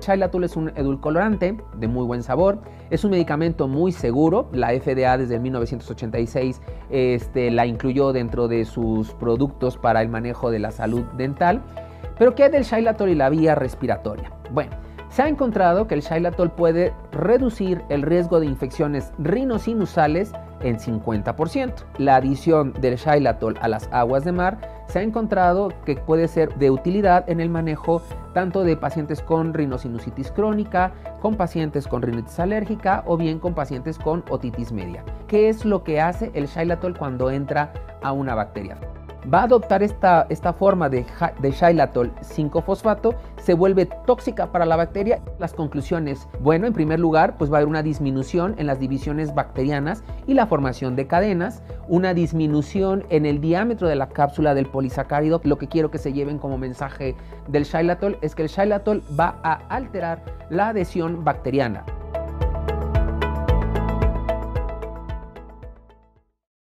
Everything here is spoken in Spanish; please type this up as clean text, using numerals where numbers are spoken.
xylitol es un edulcorante de muy buen sabor, es un medicamento muy seguro. La FDA desde 1986 la incluyó dentro de sus productos para el manejo de la salud dental. ¿Pero qué hay del xylitol y la vía respiratoria? Bueno, se ha encontrado que el xylitol puede reducir el riesgo de infecciones rinosinusales en 50%. La adición del xylitol a las aguas de mar se ha encontrado que puede ser de utilidad en el manejo tanto de pacientes con rinosinusitis crónica, con pacientes con rinitis alérgica o bien con pacientes con otitis media. ¿Qué es lo que hace el xylitol cuando entra a una bacteria? Va a adoptar esta forma de xylitol 5-fosfato, se vuelve tóxica para la bacteria. Las conclusiones, bueno, en primer lugar, pues va a haber una disminución en las divisiones bacterianas y la formación de cadenas, una disminución en el diámetro de la cápsula del polisacárido. Lo que quiero que se lleven como mensaje del xylitol es que el xylitol va a alterar la adhesión bacteriana.